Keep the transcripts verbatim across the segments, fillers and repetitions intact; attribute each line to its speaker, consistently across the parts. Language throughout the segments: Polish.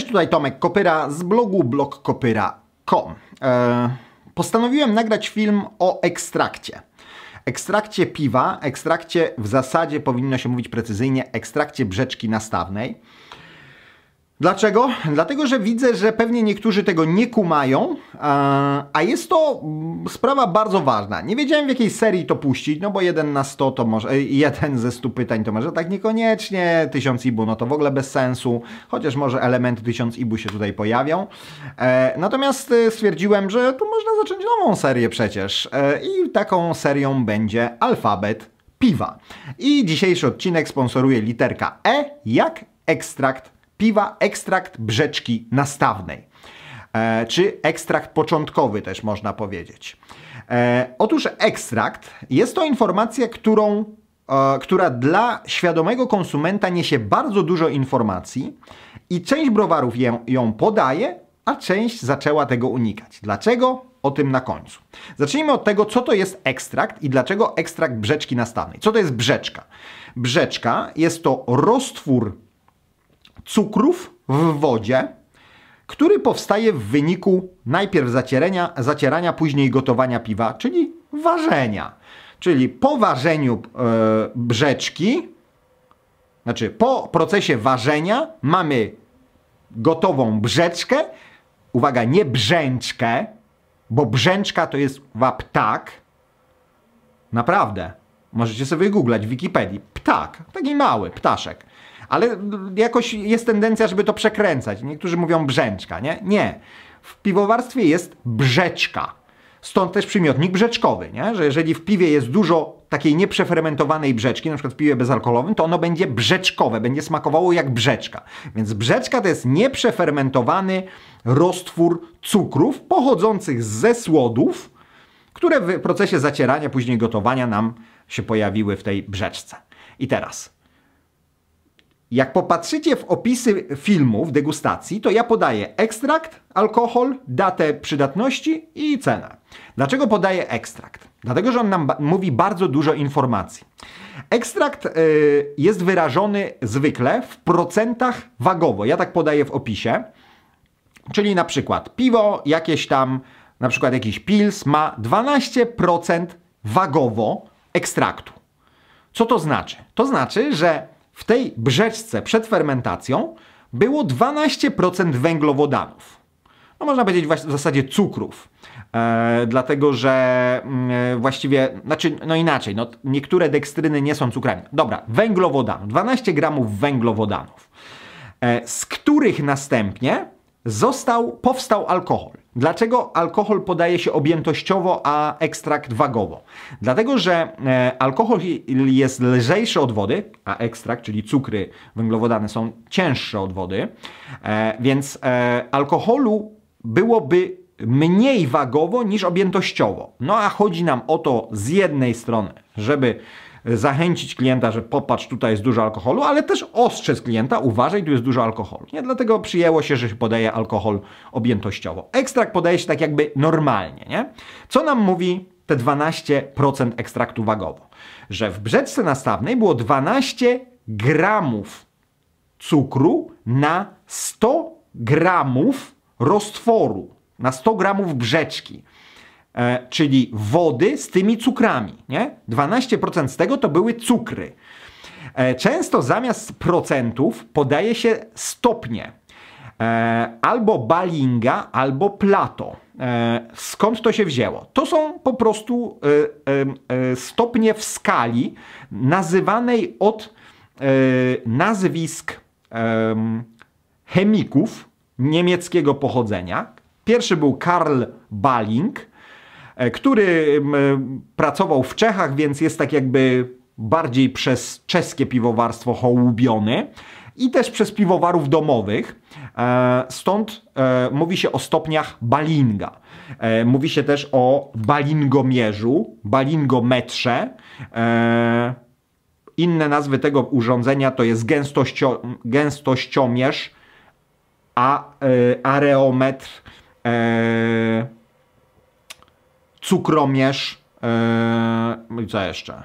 Speaker 1: tutaj Tomek Kopyra z blogu blog kopyra kropka com. E, postanowiłem nagrać film o ekstrakcie. Ekstrakcie piwa, ekstrakcie w zasadzie powinno się mówić precyzyjnie, ekstrakcie brzeczki nastawnej. Dlaczego? Dlatego, że widzę, że pewnie niektórzy tego nie kumają, a jest to sprawa bardzo ważna. Nie wiedziałem, w jakiej serii to puścić, no bo jeden na sto to może, jeden ze stu pytań to może tak niekoniecznie, tysiąc ibu no to w ogóle bez sensu, chociaż może elementy tysiąc ibu się tutaj pojawią. Natomiast stwierdziłem, że tu można zacząć nową serię przecież i taką serią będzie alfabet piwa. I dzisiejszy odcinek sponsoruje literka E jak ekstrakt piwa, ekstrakt brzeczki nastawnej, e, czy ekstrakt początkowy też można powiedzieć. E, otóż ekstrakt jest to informacja, którą, e, która dla świadomego konsumenta niesie bardzo dużo informacji i część browarów ją, ją podaje, a część zaczęła tego unikać. Dlaczego? O tym na końcu. Zacznijmy od tego, co to jest ekstrakt i dlaczego ekstrakt brzeczki nastawnej. Co to jest brzeczka? Brzeczka jest to roztwór cukrów w wodzie, który powstaje w wyniku najpierw zacierania, zacierania, później gotowania piwa, czyli ważenia. Czyli po ważeniu e, brzeczki, znaczy po procesie ważenia mamy gotową brzeczkę. Uwaga, nie brzęczkę, bo brzęczka to jest ptak. Naprawdę. Możecie sobie wygooglać w Wikipedii. Ptak. Taki mały ptaszek. Ale jakoś jest tendencja, żeby to przekręcać. Niektórzy mówią brzęczka, nie? Nie. W piwowarstwie jest brzeczka. Stąd też przymiotnik brzeczkowy, nie? Że jeżeli w piwie jest dużo takiej nieprzefermentowanej brzeczki, na przykład w piwie bezalkoholowym, to ono będzie brzeczkowe, będzie smakowało jak brzeczka. Więc brzeczka to jest nieprzefermentowany roztwór cukrów pochodzących ze słodów, które w procesie zacierania, później gotowania nam się pojawiły w tej brzeczce. I teraz, jak popatrzycie w opisy filmów, degustacji, to ja podaję ekstrakt, alkohol, datę przydatności i cenę. Dlaczego podaję ekstrakt? Dlatego, że on nam mówi bardzo dużo informacji. Ekstrakt y, jest wyrażony zwykle w procentach wagowo. Ja tak podaję w opisie. Czyli na przykład piwo jakieś tam, na przykład jakiś pils ma dwanaście procent wagowo ekstraktu. Co to znaczy? To znaczy, że w tej brzeczce przed fermentacją było dwanaście procent węglowodanów. No można powiedzieć w zasadzie cukrów. E, dlatego, że e, właściwie, znaczy, no inaczej, no, niektóre dekstryny nie są cukrami. Dobra, węglowodanów, dwanaście gramów węglowodanów, e, z których następnie został, powstał alkohol. Dlaczego alkohol podaje się objętościowo, a ekstrakt wagowo? Dlatego, że e, alkohol jest lżejszy od wody, a ekstrakt, czyli cukry, węglowodany są cięższe od wody, e, więc e, alkoholu byłoby mniej wagowo niż objętościowo. No a chodzi nam o to z jednej strony, żeby zachęcić klienta, że popatrz, tutaj jest dużo alkoholu, ale też ostrzec klienta, uważaj, tu jest dużo alkoholu. Nie? Dlatego przyjęło się, że się podaje alkohol objętościowo. Ekstrakt podaje się tak jakby normalnie. Nie? Co nam mówi te dwanaście procent ekstraktu wagowo? Że w brzeczce nastawnej było dwanaście gramów cukru na sto gramów roztworu, na sto gramów brzeczki. E, czyli wody z tymi cukrami. Nie? dwanaście procent z tego to były cukry. E, często zamiast procentów podaje się stopnie. E, albo Ballinga, albo Plato. E, skąd to się wzięło? To są po prostu e, e, stopnie w skali nazywanej od e, nazwisk e, chemików niemieckiego pochodzenia. Pierwszy był Karl Balling, który pracował w Czechach, więc jest tak jakby bardziej przez czeskie piwowarstwo hołubiony i też przez piwowarów domowych. Stąd mówi się o stopniach Ballinga. Mówi się też o balingomierzu, balingometrze. Inne nazwy tego urządzenia to jest gęstościo, gęstościomierz, a areometr, cukromierz, yy, i co jeszcze?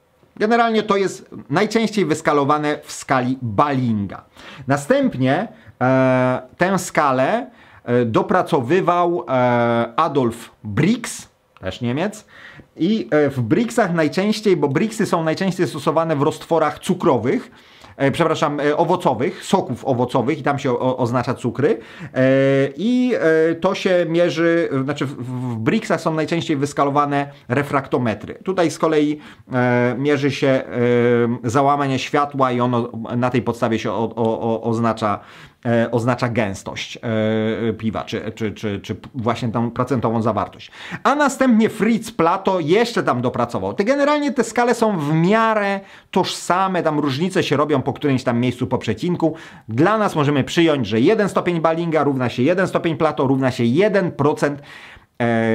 Speaker 1: Generalnie to jest najczęściej wyskalowane w skali Ballinga. Następnie E, tę skalę e, dopracowywał e, Adolf Brix, też Niemiec. I e, w Brixach najczęściej, bo Brixy są najczęściej stosowane w roztworach cukrowych, e, przepraszam, e, owocowych, soków owocowych i tam się o, oznacza cukry. E, I e, to się mierzy, znaczy w, w Brixach są najczęściej wyskalowane refraktometry. Tutaj z kolei e, mierzy się e, załamanie światła i ono na tej podstawie się o, o, o, oznacza E, oznacza gęstość e, piwa, czy, czy, czy, czy właśnie tą procentową zawartość. A następnie Fritz Plato jeszcze tam dopracował. Te generalnie te skale są w miarę tożsame, tam różnice się robią po którymś tam miejscu po przecinku. Dla nas możemy przyjąć, że jeden stopień Ballinga równa się jeden stopień Plato, równa się jeden procent e,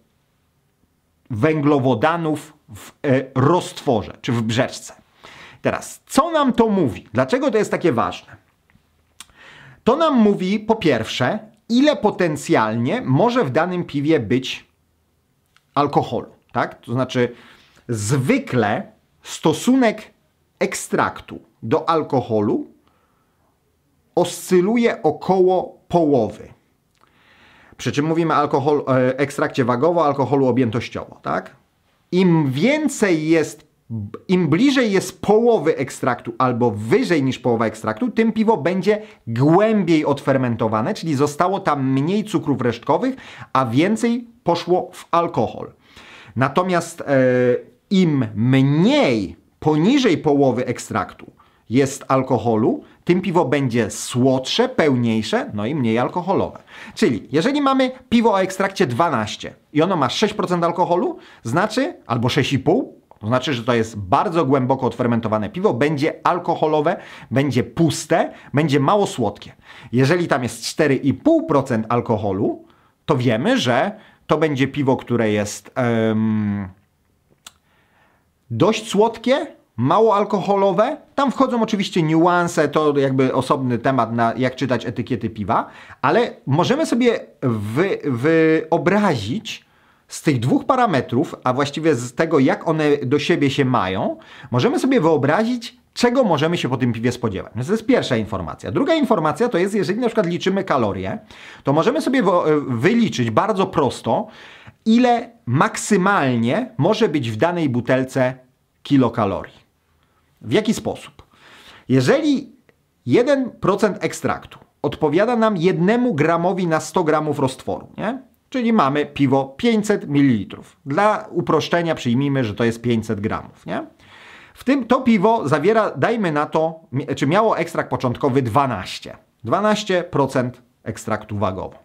Speaker 1: węglowodanów w e, roztworze, czy w brzeczce. Teraz, co nam to mówi? Dlaczego to jest takie ważne? To nam mówi, po pierwsze, ile potencjalnie może w danym piwie być alkoholu, tak? To znaczy, zwykle stosunek ekstraktu do alkoholu oscyluje około połowy. Przy czym mówimy o alkohol, e, ekstrakcie wagowo, alkoholu objętościowo, tak? Im więcej jest Im bliżej jest połowy ekstraktu albo wyżej niż połowa ekstraktu, tym piwo będzie głębiej odfermentowane, czyli zostało tam mniej cukrów resztkowych, a więcej poszło w alkohol. Natomiast e, im mniej poniżej połowy ekstraktu jest alkoholu, tym piwo będzie słodsze, pełniejsze, no i mniej alkoholowe. Czyli jeżeli mamy piwo o ekstrakcie dwanaście i ono ma sześć procent alkoholu, znaczy, albo sześć i pół, to znaczy, że to jest bardzo głęboko odfermentowane piwo, będzie alkoholowe, będzie puste, będzie mało słodkie. Jeżeli tam jest cztery i pół procent alkoholu, to wiemy, że to będzie piwo, które jest um, dość słodkie, mało alkoholowe. Tam wchodzą oczywiście niuanse, to jakby osobny temat, na jak czytać etykiety piwa, ale możemy sobie wy, wyobrazić z tych dwóch parametrów, a właściwie z tego, jak one do siebie się mają, możemy sobie wyobrazić, czego możemy się po tym piwie spodziewać. To jest pierwsza informacja. Druga informacja to jest, jeżeli na przykład liczymy kalorie, to możemy sobie wyliczyć bardzo prosto, ile maksymalnie może być w danej butelce kilokalorii. W jaki sposób? Jeżeli jeden procent ekstraktu odpowiada nam jednemu gramowi na sto gramów roztworu, nie? Czyli mamy piwo pięćset mililitrów. Dla uproszczenia przyjmijmy, że to jest pięćset gramów, nie? W tym to piwo zawiera, dajmy na to, czy miało ekstrakt początkowy dwanaście. dwanaście procent ekstraktu wagowo.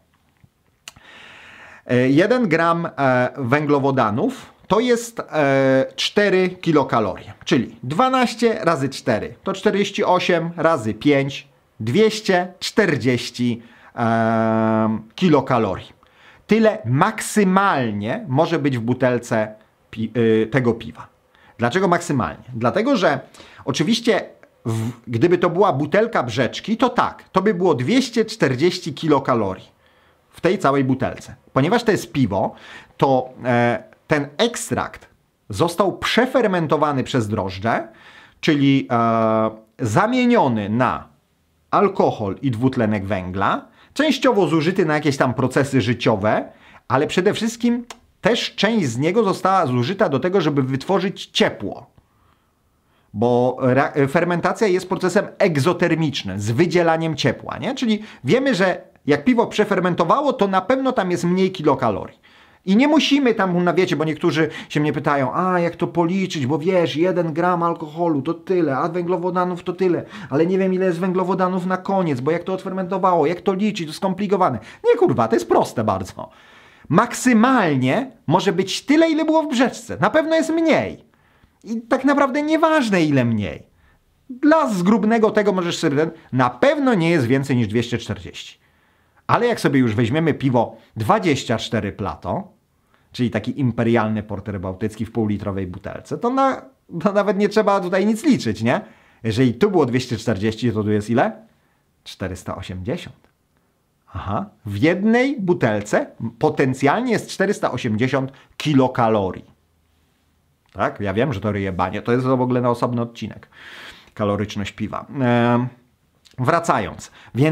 Speaker 1: jeden gram węglowodanów to jest cztery kilokalorie, czyli dwanaście razy cztery to czterdzieści osiem razy pięć, dwieście czterdzieści kilokalorii. Tyle maksymalnie może być w butelce pi yy, tego piwa. Dlaczego maksymalnie? Dlatego, że oczywiście w, gdyby to była butelka brzeczki, to tak, to by było dwieście czterdzieści kilokalorii w tej całej butelce. Ponieważ to jest piwo, to e, ten ekstrakt został przefermentowany przez drożdże, czyli e, zamieniony na alkohol i dwutlenek węgla, częściowo zużyty na jakieś tam procesy życiowe, ale przede wszystkim też część z niego została zużyta do tego, żeby wytworzyć ciepło. Bo fermentacja jest procesem egzotermicznym, z wydzielaniem ciepła, nie? Czyli wiemy, że jak piwo przefermentowało, to na pewno tam jest mniej kilokalorii. I nie musimy tam, na wiecie, bo niektórzy się mnie pytają, a jak to policzyć, bo wiesz, jeden gram alkoholu to tyle, a węglowodanów to tyle, ale nie wiem ile jest węglowodanów na koniec, bo jak to odfermentowało, jak to liczyć, to skomplikowane. Nie kurwa, to jest proste bardzo. Maksymalnie może być tyle, ile było w brzeczce. Na pewno jest mniej. I tak naprawdę nieważne ile mniej. Dla zgrubnego tego możesz sobie, na pewno nie jest więcej niż dwieście czterdzieści. Ale jak sobie już weźmiemy piwo dwadzieścia cztery Plato, czyli taki imperialny porter bałtycki w półlitrowej butelce, to, na, to nawet nie trzeba tutaj nic liczyć, nie? Jeżeli tu było dwieście czterdzieści, to tu jest ile? czterysta osiemdziesiąt. Aha. W jednej butelce potencjalnie jest czterysta osiemdziesiąt kilokalorii. Tak? Ja wiem, że to ryje banie. To jest w ogóle na osobny odcinek. Kaloryczność piwa. Eee, wracając. Więc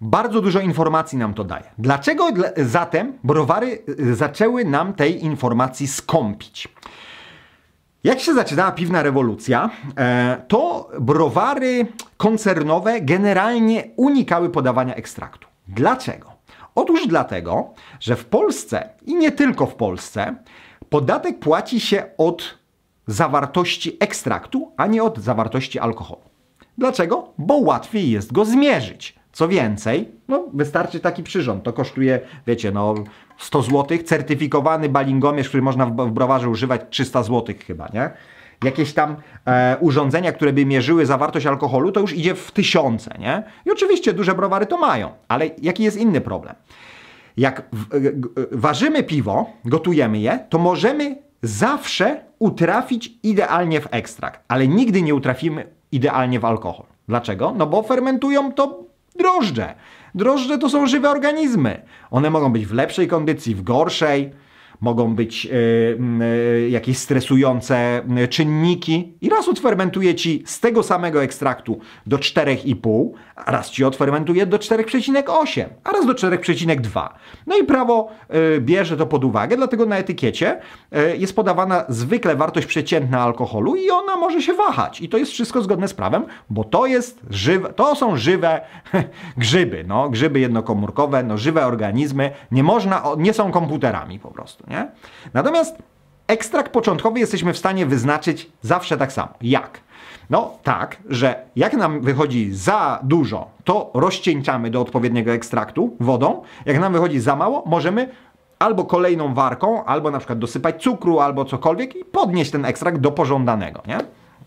Speaker 1: Bardzo dużo informacji nam to daje. Dlaczego zatem browary zaczęły nam tej informacji skąpić? Jak się zaczynała piwna rewolucja, to browary koncernowe generalnie unikały podawania ekstraktu. Dlaczego? Otóż dlatego, że w Polsce i nie tylko w Polsce podatek płaci się od zawartości ekstraktu, a nie od zawartości alkoholu. Dlaczego? Bo łatwiej jest go zmierzyć. Co więcej, no wystarczy taki przyrząd. To kosztuje, wiecie, no sto złotych. Certyfikowany balingomierz, który można w browarze używać, trzysta złotych chyba, nie? Jakieś tam e, urządzenia, które by mierzyły zawartość alkoholu, to już idzie w tysiące, nie? I oczywiście duże browary to mają, ale jaki jest inny problem? Jak w, w, ważymy piwo, gotujemy je, to możemy zawsze utrafić idealnie w ekstrakt, ale nigdy nie utrafimy idealnie w alkohol. Dlaczego? No bo fermentują to drożdże. Drożdże to są żywe organizmy. One mogą być w lepszej kondycji, w gorszej. Mogą być yy, yy, jakieś stresujące czynniki i raz odfermentuje ci z tego samego ekstraktu do czterech i pół, a raz ci odfermentuje do czterech przecinek osiem, a raz do czterech przecinek dwa. No i prawo yy, bierze to pod uwagę, dlatego na etykiecie yy, jest podawana zwykle wartość przeciętna alkoholu i ona może się wahać. I to jest wszystko zgodne z prawem, bo to jest żywe, to są żywe grzyby, no, grzyby jednokomórkowe, no, żywe organizmy, nie można, nie są komputerami po prostu. Nie? Natomiast ekstrakt początkowy jesteśmy w stanie wyznaczyć zawsze tak samo. Jak? No tak, że jak nam wychodzi za dużo, to rozcieńczamy do odpowiedniego ekstraktu wodą. Jak nam wychodzi za mało, możemy albo kolejną warką, albo na przykład dosypać cukru, albo cokolwiek i podnieść ten ekstrakt do pożądanego. Nie?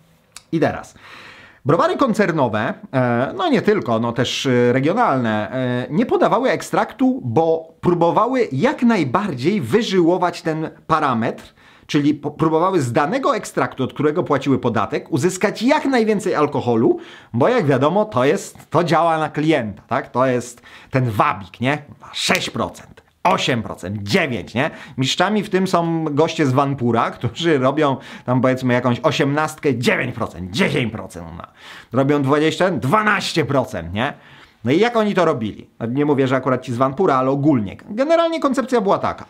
Speaker 1: I teraz... Browary koncernowe, no nie tylko, no też regionalne, nie podawały ekstraktu, bo próbowały jak najbardziej wyżyłować ten parametr, czyli próbowały z danego ekstraktu, od którego płaciły podatek, uzyskać jak najwięcej alkoholu, bo jak wiadomo, to jest, to działa na klienta, tak? To jest ten wabik, nie? sześć procent. osiem procent, dziewięć procent, nie? Mistrzami w tym są goście z Vanpura, którzy robią tam powiedzmy jakąś osiemnastkę, dziewięć procent, dziesięć procent. No. Robią dwadzieścia, dwanaście procent, nie? No i jak oni to robili? Nie mówię, że akurat ci z Vanpura, ale ogólnie. Generalnie koncepcja była taka.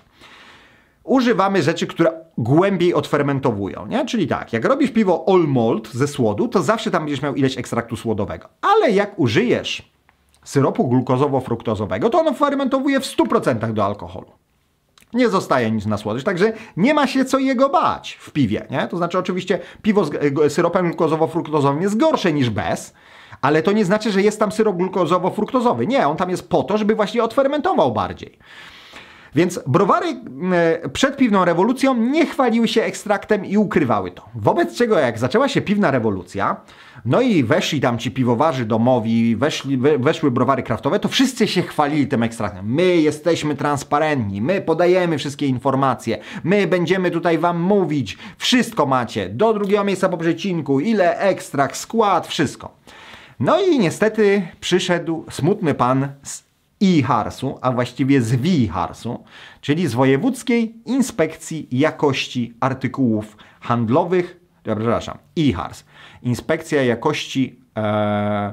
Speaker 1: Używamy rzeczy, które głębiej odfermentowują, nie? Czyli tak, jak robisz piwo all malt ze słodu, to zawsze tam będziesz miał ileś ekstraktu słodowego. Ale jak użyjesz syropu glukozowo-fruktozowego, to ono fermentowuje w stu procentach do alkoholu. Nie zostaje nic na słodycz, także nie ma się co jego bać w piwie, nie? To znaczy oczywiście piwo z syropem glukozowo-fruktozowym jest gorsze niż bez, ale to nie znaczy, że jest tam syrop glukozowo-fruktozowy. Nie, on tam jest po to, żeby właśnie odfermentował bardziej. Więc browary przed piwną rewolucją nie chwaliły się ekstraktem i ukrywały to. Wobec czego jak zaczęła się piwna rewolucja, no i weszli tam ci piwowarzy domowi, weszli, weszły browary kraftowe, to wszyscy się chwalili tym ekstraktem. My jesteśmy transparentni, my podajemy wszystkie informacje, my będziemy tutaj wam mówić, wszystko macie, do drugiego miejsca po przecinku, ile ekstrakt, skład, wszystko. No i niestety przyszedł smutny pan z I H A R S-u, a właściwie z W I H A R S-u, czyli z Wojewódzkiej Inspekcji Jakości Artykułów Handlowych, ja, przepraszam, I H A R S, Inspekcja Jakości e,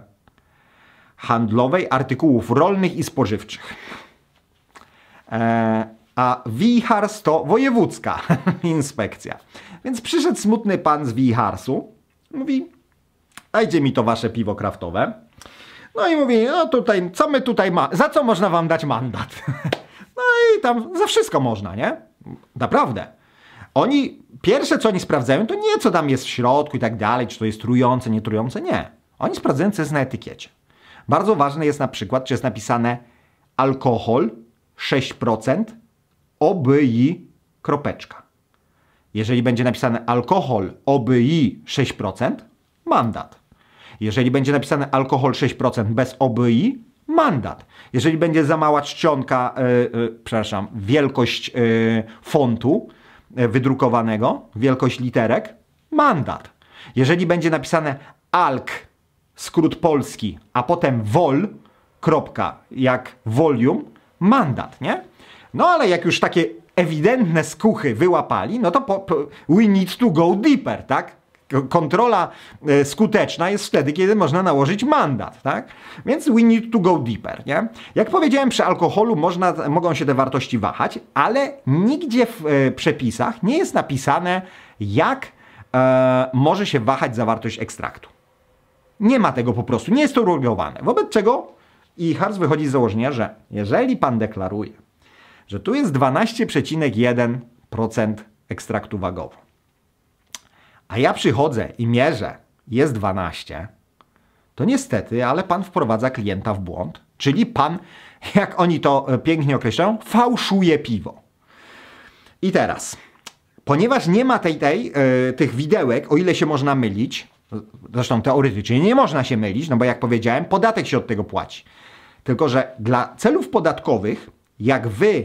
Speaker 1: Handlowej Artykułów Rolnych i Spożywczych. E, a W I H A R S to Wojewódzka Inspekcja. Więc przyszedł smutny pan z W I H A R S-u, mówi, dajcie mi to wasze piwo kraftowe. No i mówi, no tutaj, co my tutaj mamy, za co można wam dać mandat? No i tam za wszystko można, nie? Naprawdę. Oni, pierwsze co oni sprawdzają, to nie co tam jest w środku i tak dalej, czy to jest trujące, nie trujące, nie. Oni sprawdzają, co jest na etykiecie. Bardzo ważne jest na przykład, czy jest napisane alkohol sześć procent, O B I kropeczka. Jeżeli będzie napisane alkohol O B I sześć procent, mandat. Jeżeli będzie napisane alkohol sześć procent bez O B I, mandat. Jeżeli będzie za mała czcionka, yy, yy, przepraszam, wielkość yy, fontu yy, wydrukowanego, wielkość literek, mandat. Jeżeli będzie napisane alk, skrót polski, a potem vol, kropka, jak volume, mandat, nie? No ale jak już takie ewidentne skuchy wyłapali, no to po, po, we need to go deeper, tak? kontrola e, skuteczna jest wtedy, kiedy można nałożyć mandat, tak? Więc we need to go deeper, nie? Jak powiedziałem, przy alkoholu można, mogą się te wartości wahać, ale nigdzie w e, przepisach nie jest napisane, jak e, może się wahać zawartość ekstraktu. Nie ma tego po prostu, nie jest to uregulowane. Wobec czego I H A R S wychodzi z założenia, że jeżeli pan deklaruje, że tu jest dwanaście przecinek jeden procent ekstraktu wagowo, a ja przychodzę i mierzę, jest dwanaście, to niestety, ale pan wprowadza klienta w błąd, czyli pan, jak oni to pięknie określają, fałszuje piwo. I teraz, ponieważ nie ma tej, tej, yy, tych widełek, o ile się można mylić, zresztą teoretycznie nie można się mylić, no bo jak powiedziałem, podatek się od tego płaci. Tylko że dla celów podatkowych, jak wy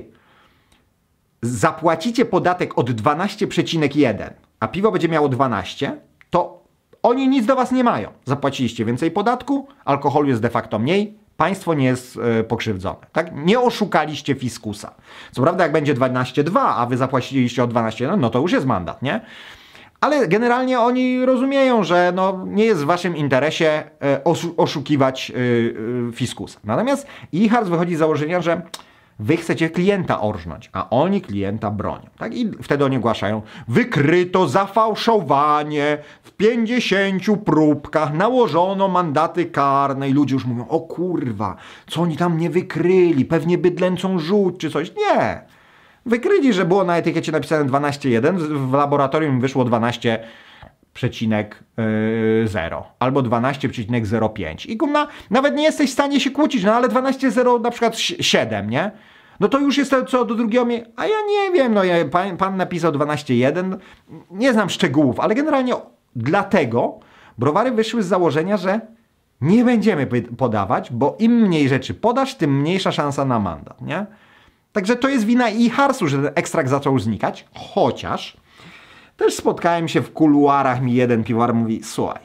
Speaker 1: zapłacicie podatek od dwanaście przecinek jeden, a piwo będzie miało dwanaście, to oni nic do was nie mają. Zapłaciliście więcej podatku, alkoholu jest de facto mniej, państwo nie jest e, pokrzywdzone. Tak? Nie oszukaliście fiskusa. Co prawda jak będzie dwanaście przecinek dwa, a wy zapłaciliście o dwanaście przecinek jeden, no to już jest mandat, nie? Ale generalnie oni rozumieją, że no, nie jest w waszym interesie e, oszukiwać e, e, fiskusa. Natomiast I H A R S wychodzi z założenia, że wy chcecie klienta orżnąć, a oni klienta bronią. Tak? I wtedy oni ogłaszają, wykryto zafałszowanie, w pięćdziesięciu próbkach nałożono mandaty karne i ludzie już mówią, o kurwa, co oni tam nie wykryli, pewnie bydlęcą żółć czy coś. Nie. Wykryli, że było na etykiecie napisane dwanaście przecinek jeden, w laboratorium wyszło dwanaście przecinek zero albo dwanaście przecinek zero pięć. I kumna, nawet nie jesteś w stanie się kłócić, no ale dwanaście przecinek zero na przykład siedem, nie? No to już jest to, co do drugiego mnie, a ja nie wiem, no ja, pan, pan napisał dwanaście przecinek jeden, nie znam szczegółów, ale generalnie dlatego browary wyszły z założenia, że nie będziemy podawać, bo im mniej rzeczy podasz, tym mniejsza szansa na mandat, nie? Także to jest wina I H A R S u, że ten ekstrakt zaczął znikać, chociaż też spotkałem się w kuluarach, mi jeden piwowar mówi, słuchaj,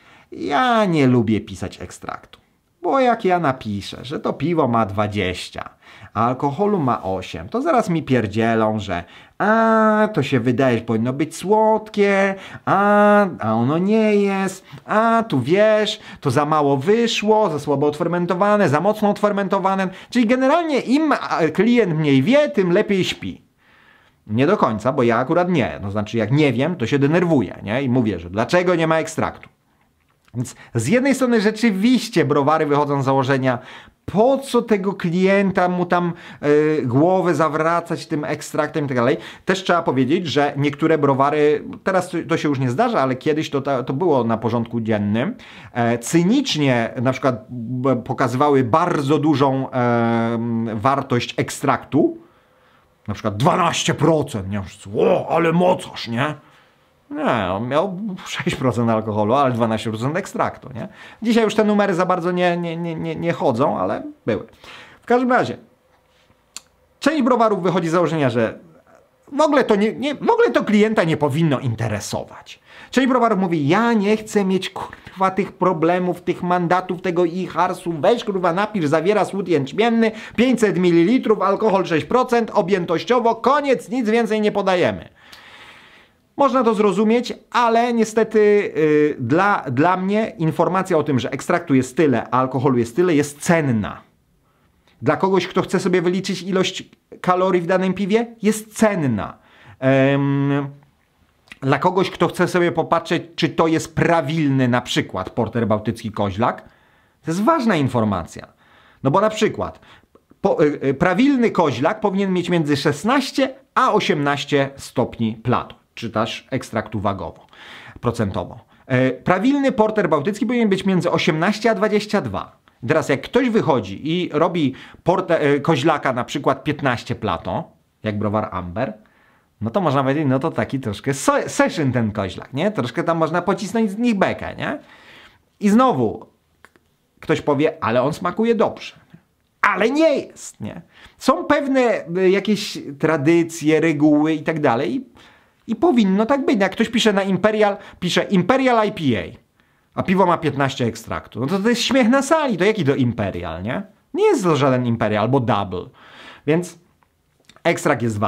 Speaker 1: ja nie lubię pisać ekstraktu, bo jak ja napiszę, że to piwo ma dwadzieścia, a alkoholu ma osiem, to zaraz mi pierdzielą, że a to się wydaje, że powinno być słodkie, a, a ono nie jest, a tu wiesz, to za mało wyszło, za słabo odfermentowane, za mocno odfermentowane, czyli generalnie im klient mniej wie, tym lepiej śpi. Nie do końca, bo ja akurat nie. To znaczy, jak nie wiem, to się denerwuję, nie? I mówię, że dlaczego nie ma ekstraktu. Więc z jednej strony rzeczywiście browary wychodzą z założenia, po co tego klienta mu tam yy, głowę zawracać tym ekstraktem i tak dalej. Też trzeba powiedzieć, że niektóre browary, teraz to, to się już nie zdarza, ale kiedyś to, to było na porządku dziennym, e, cynicznie na przykład pokazywały bardzo dużą e, wartość ekstraktu, na przykład dwanaście procent, nie? O, ale mocarz, nie? Nie, on miał sześć procent alkoholu, ale dwanaście procent ekstraktu, nie? Dzisiaj już te numery za bardzo nie, nie, nie, nie, nie chodzą, ale były. W każdym razie, część browarów wychodzi z założenia, że w ogóle to, nie, nie, w ogóle to klienta nie powinno interesować. Część browarów mówi, ja nie chcę mieć kurwa tych problemów, tych mandatów, tego I H A R S u, weź kurwa napisz, zawiera słód jęczmienny, pięćset mililitrów, alkohol sześć procent, objętościowo, koniec, nic więcej nie podajemy. Można to zrozumieć, ale niestety yy, dla, dla mnie informacja o tym, że ekstraktu jest tyle, a alkoholu jest tyle, jest cenna. Dla kogoś, kto chce sobie wyliczyć ilość kalorii w danym piwie, jest cenna. Ym, dla kogoś, kto chce sobie popatrzeć, czy to jest prawilny na przykład porter bałtycki koźlak, to jest ważna informacja. No bo na przykład po, yy, prawilny koźlak powinien mieć między szesnaście a osiemnaście stopni platu, czy też ekstraktu wagowo, procentowo. Yy, prawilny porter bałtycki powinien być między osiemnaście a dwadzieścia dwa. Teraz jak ktoś wychodzi i robi porte, yy, koźlaka na przykład piętnaście plato, jak browar Amber, no to można powiedzieć, no to taki troszkę so, session ten koźlak, nie? Troszkę tam można pocisnąć z nich bekę, nie? I znowu ktoś powie, ale on smakuje dobrze. Ale nie jest, nie? Są pewne y, jakieś tradycje, reguły i tak dalej i powinno tak być. Jak ktoś pisze na Imperial, pisze Imperial I P A, a piwo ma piętnaście ekstraktu, no to to jest śmiech na sali, to jaki to Imperial, nie? Nie jest to żaden Imperial albo Double, więc ekstrakt jest ważny.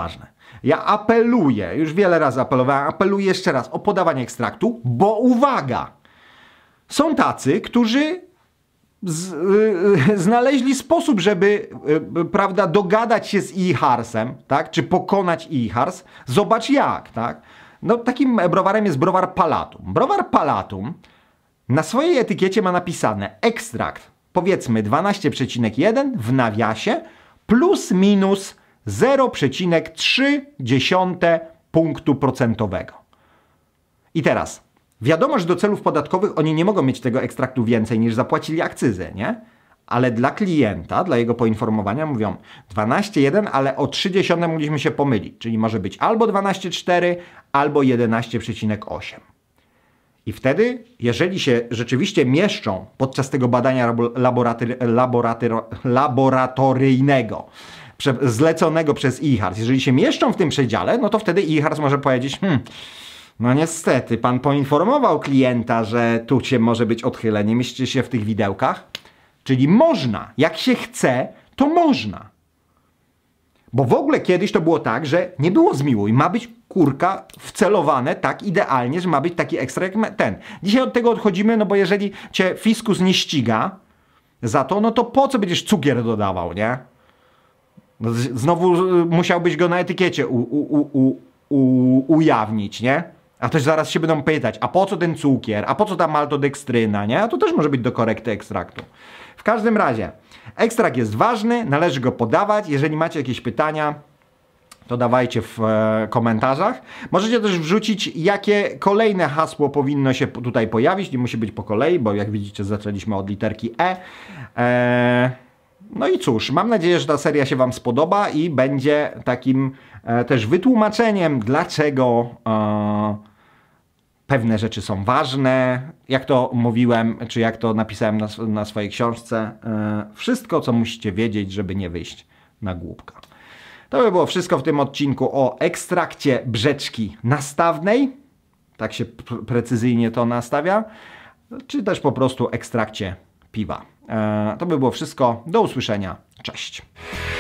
Speaker 1: Ja apeluję, już wiele razy apelowałem, apeluję jeszcze raz o podawanie ekstraktu, bo uwaga, są tacy, którzy z, y, znaleźli sposób, żeby y, prawda, dogadać się z IJHARS-em, tak, czy pokonać IJHARS. Zobacz jak, tak. No, takim browarem jest browar Palatum. Browar Palatum na swojej etykiecie ma napisane ekstrakt, powiedzmy dwanaście przecinek jeden w nawiasie plus minus zero przecinek trzy punktu procentowego. I teraz, wiadomo, że do celów podatkowych oni nie mogą mieć tego ekstraktu więcej niż zapłacili akcyzę, nie? Ale dla klienta, dla jego poinformowania mówią dwanaście przecinek jeden, ale o trzy dziesiąte mogliśmy się pomylić, czyli może być albo dwanaście przecinek cztery, albo jedenaście przecinek osiem. I wtedy, jeżeli się rzeczywiście mieszczą podczas tego badania laborator laborator laboratoryjnego, zleconego przez IJHARS, jeżeli się mieszczą w tym przedziale, no to wtedy IJHARS może powiedzieć, hmm, no niestety, pan poinformował klienta, że tu się może być odchylenie, mieści się w tych widełkach, czyli można, jak się chce, to można. Bo w ogóle kiedyś to było tak, że nie było zmiłuj, ma być kurka wcelowane tak idealnie, że ma być taki ekstrakt jak ten. Dzisiaj od tego odchodzimy, no bo jeżeli cię fiskus nie ściga za to, no to po co będziesz cukier dodawał, nie? No znowu musiałbyś go na etykiecie u, u, u, u, ujawnić, nie? A też zaraz się będą pytać, a po co ten cukier, a po co ta maltodekstryna, nie? A to też może być do korekty ekstraktu. W każdym razie, ekstrakt jest ważny, należy go podawać. Jeżeli macie jakieś pytania, to dawajcie w e, komentarzach. Możecie też wrzucić, jakie kolejne hasło powinno się tutaj pojawić. Nie musi być po kolei, bo jak widzicie, zaczęliśmy od literki E. E no i cóż, mam nadzieję, że ta seria się wam spodoba i będzie takim e, też wytłumaczeniem, dlaczego e, pewne rzeczy są ważne. Jak to mówiłem, czy jak to napisałem na, na swojej książce, e, wszystko, co musicie wiedzieć, żeby nie wyjść na głupka. To by było wszystko w tym odcinku o ekstrakcie brzeczki nastawnej. Tak się precyzyjnie to nastawia. Czy też po prostu ekstrakcie piwa. E, to by było wszystko. Do usłyszenia. Cześć.